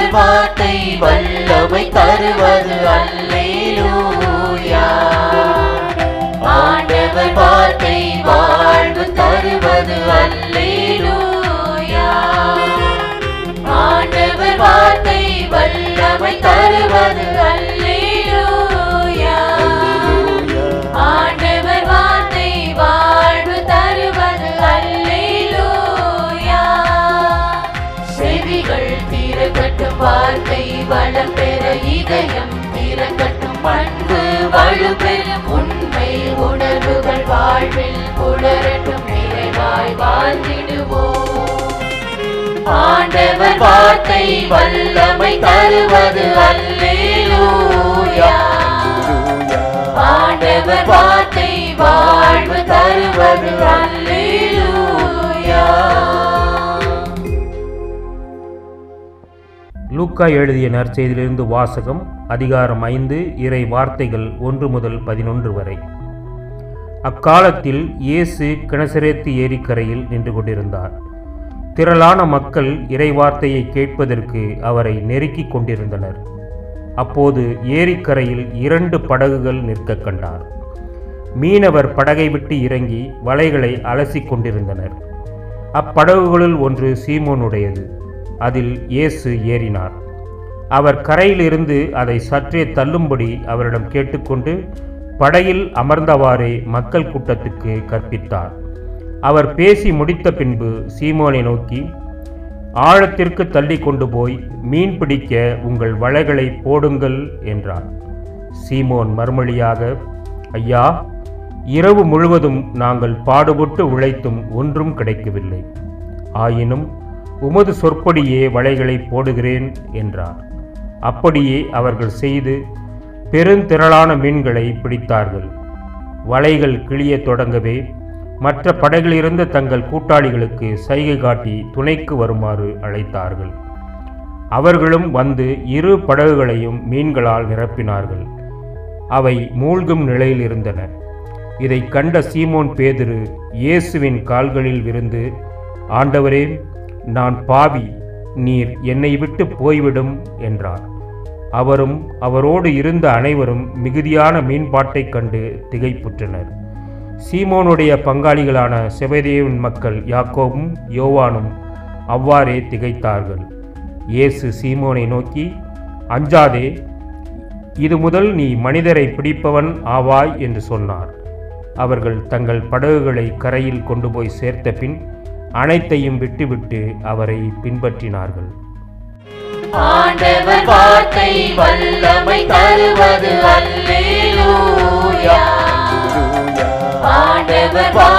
ஆண்டவர் வார்த்தை வல்லமை தருவது அல்லேலூயா. ஆண்டவர் வார்த்தை வாழ்வு தருவது அல்லேலூயா. ஆண்டவர் வார்த்தை வல்லமை தருவது அல்லேலூயா. ஆண்டவர் வார்த்தை வாழ்வு தருவது அல்லேலூயா. செவிகள் திறக்கட்டும், வார்த்தை வளம் பெற இதயம் திறக்கட்டும், பண்பு வலுப்பெறும், உண்மை உணர்வுகள் வாழ்வில் புலரட்டும், நிறைவாய் வாழ்ந்திடுவோம். ஆண்டவர் வார்த்தை வல்லமை தருவது அல்லேலூயா. ஆண்டவர் வார்த்தை வாழ்வு தருவது அல்லேலூயா. லூக்கா எழுதிய நற்செய்தியிலிருந்து வாசகம். அதிகாரம் 5, இறை வார்த்தைகள் 1 முதல் 11 வரை. அக்காலத்தில் இயேசு கெனசரேத்து ஏரிக்கரையில் நின்று கொண்டிருந்தார். திரளான மக்கள் இறை வார்த்தையை கேட்பதற்கு அவரை நெருக்கிக் கொண்டிருந்தனர். அப்போது ஏரிக்கரையில் 2 படகுகள் நிற்க கண்டார். மீனவர் படகை விட்டு இறங்கி வலைகளை அலசிக் கொண்டிருந்தனர். அப்படகுகளுள் ஒன்று சீமோனுடையது. அதில் இயேசு ஏறினார். அவர் கரையிலிருந்து அதை சற்றே தள்ளும்படி அவரிடம் கேட்டுக்கொண்டு படகில் அமர்ந்தவாறே மக்கள் கூட்டத்துக்கு கற்பித்தார். அவர் பேசி முடித்த பின்பு சீமோனை நோக்கி, ஆழத்திற்கு தள்ளி கொண்டு போய் மீன் பிடிக்க உங்கள் வலைகளை போடுங்கள் என்றார். சீமோன் மறுமொழியாக, ஐயா, இரவு முழுவதும் நாங்கள் பாடுபட்டு உழைத்தும் ஒன்றும் கிடைக்கவில்லை. ஆயினும் உமது சொற்படியே வலைகளை போடுகிறேன் என்றார். அப்படியே அவர்கள் செய்து பெருந்திரளான மீன்களை பிடித்தார்கள். வலைகள் கிழிய தொடங்கவே மற்ற படகிலிருந்த தங்கள் கூட்டாளிகளுக்கு சைகை காட்டி துணைக்கு வருமாறு அழைத்தார்கள். அவர்களும் வந்து 2 படகுகளையும் மீன்களால் நிரப்பினார்கள். அவை மூழ்கும் நிலையில் இருந்தன. இதை கண்ட சீமோன் பேதுரு இயேசுவின் கால்களில் விழுந்து, ஆண்டவரே, நான் பாவி, நீர் என்னை விட்டு போய்விடும் என்றார். அவரும் அவரோடு இருந்த அனைவரும் மிகுதியான மீன்பாட்டைக் கண்டு திகைப்புற்றனர். சீமோனுடைய பங்காளிகளான செபதேயுவின் மக்கள் யாக்கோபும் யோவானும் அவ்வாறே திகைத்தார்கள். இயேசு சீமோனை நோக்கி, அஞ்சாதே, இது முதல் நீ மனிதரை பிடிப்பவன் ஆவாய் என்று சொன்னார். அவர்கள் தங்கள் படகுகளை கரையில் கொண்டு போய் சேர்த்த பின் அனைத்தையும் விட்டுவிட்டு அவரை பின்பற்றினார்கள். ஆண்டவர் வார்த்தை வல்லமை தருவது அல்லேலூயா. ஆண்டவர்